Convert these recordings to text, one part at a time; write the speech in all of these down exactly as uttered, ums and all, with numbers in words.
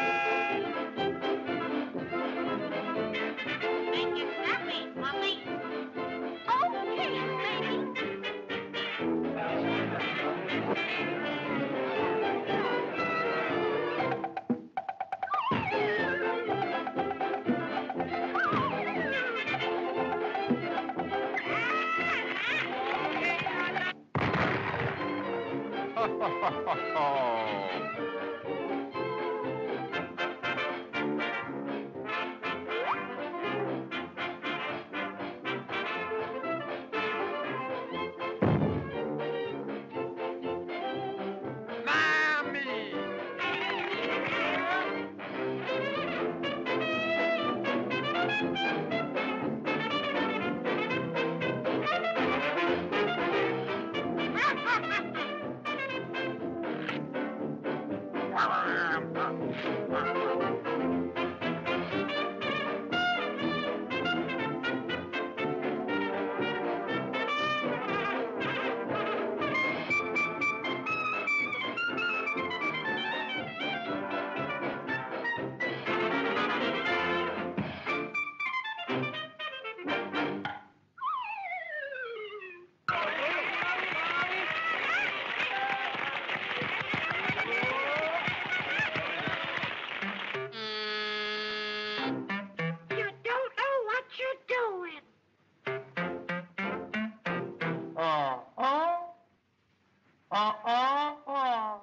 Make it snappy, Mommy. Okay, lady. You don't know what you're doing. Uh, uh, uh, uh, uh.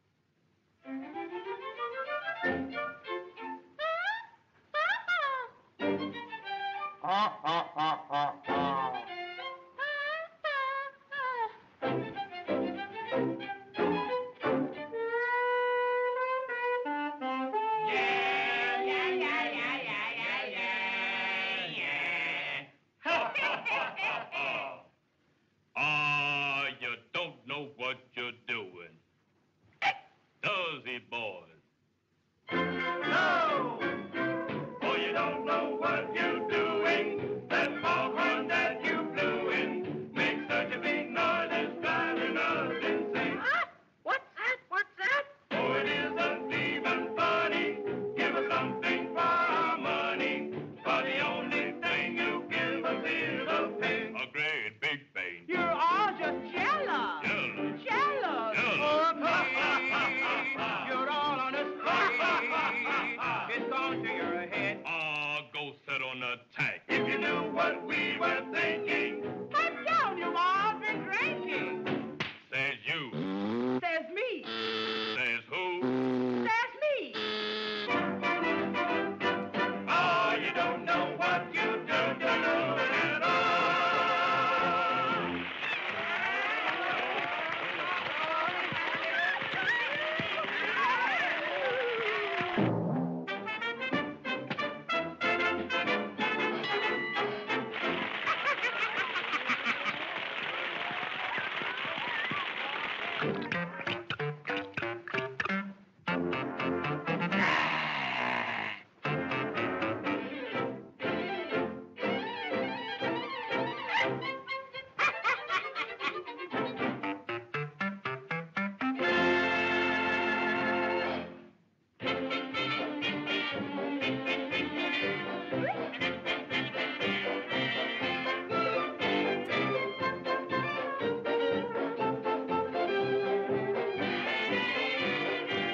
Uh, uh, uh, uh, uh. Ah, you don't know what you're doing. Does he, boys? No! Oh, you don't know what you're doing. That foghorn that you blew in makes such a big noise, it's driving us insane. Huh? What's that? What's that? Oh, it isn't even funny. Give us something for our money. For the only thing you give us is a pain. A great big pain. You're all just jealous. Jealous. Jealous. Jealous. For me. You're all on a spree. It's gone to your head. Ah, go sit on the tack. If you knew what we were thinking. Cut down, you've all been drinking. Says you. Says me. Says who? Says me. Oh, you don't know what you do, do, do at all.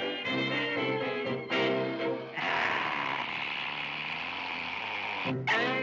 Hey.